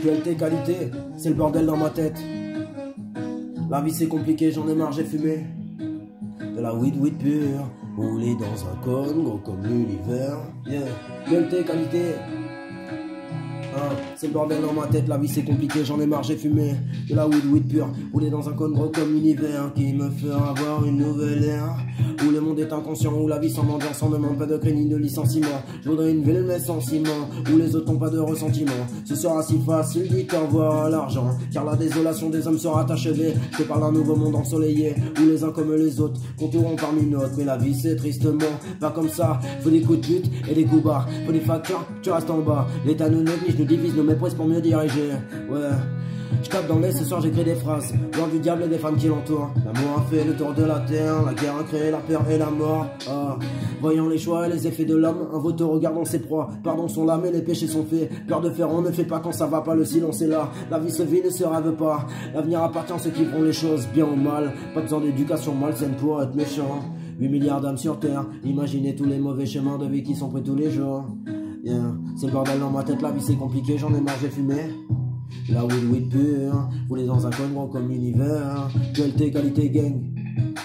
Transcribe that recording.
qualité, qualité, c'est le bordel dans ma tête. La vie c'est compliqué, j'en ai marre, j'ai fumé de la weed pure, roulé dans un cône, gros comme l'univers. Yeah, qualité, qualité. C'est le bordel dans ma tête, la vie c'est compliqué, j'en ai marre, j'ai fumé de la weed pure, roulé dans un cône gros comme l'univers, qui me fera avoir une nouvelle ère, où le monde est inconscient, où la vie sans mendiant, sans demande pas de crédit, de licenciement. Je voudrais une ville mais sans ciment, où les autres n'ont pas de ressentiment. Ce sera si facile, dit au revoir à l'argent, car la désolation des hommes sera achevée. Je te parle d'un nouveau monde ensoleillé, où les uns comme les autres contoureront parmi notre. Mais la vie c'est tristement pas comme ça, faut des coups de pute et des coups bas, faut des factures, tu restes en bas. L'état nous néglige, nous divise, nous méprise pour mieux diriger. Ouais, je tape dans l'air, ce soir j'écris des phrases, loin du diable et des femmes qui l'entourent. L'amour a fait le tour de la terre, la guerre a créé la peur et la mort. Voyant les choix et les effets de l'homme, un vautour regardant ses proies. Pardon sont l'âme et les péchés sont faits. Peur de faire, on ne fait pas quand ça va pas, le silence est là. La vie se vit, ne se rêve pas. L'avenir appartient à ceux qui font les choses bien ou mal. Pas besoin d'éducation malsaine pour être méchant. 8 milliards d'âmes sur terre, imaginez tous les mauvais chemins de vie qui sont pris tous les jours. Yeah. C'est le bordel dans ma tête, la vie c'est compliqué, j'en ai marre, j'ai fumé la weed pure, roulé dans un cône gros comme l'univers. Qualité, qualité, gang.